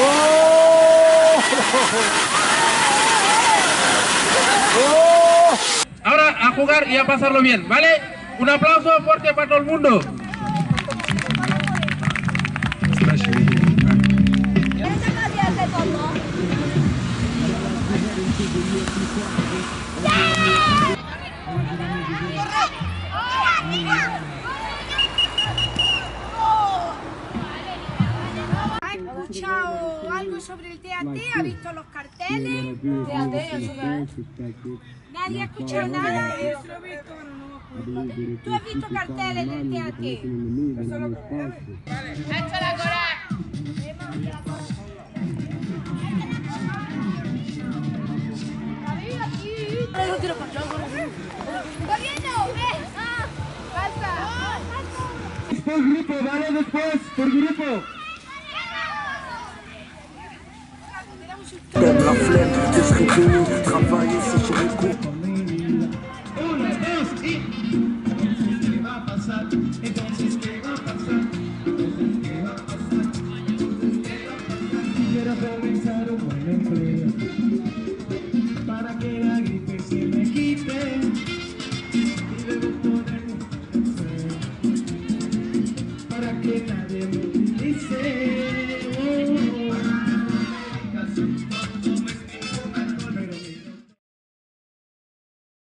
Ahora a jugar y a pasarlo bien, ¿vale? Un aplauso fuerte para todo el mundo. ¿Ha escuchado algo sobre el TAT? ¿Ha visto los carteles? ¿Nadie ha escuchado nada? ¿Tú has visto carteles del TAT? ¡Ha hecho la cola! Por grupo, ¿vale? Después, por grupo. T'aimes la flemme de se réveiller, travailler, sécher les coups. Quiero comenzar un buen empleo para que la gripe se me quite y debo ponerme un deseo para que nadie me utilice.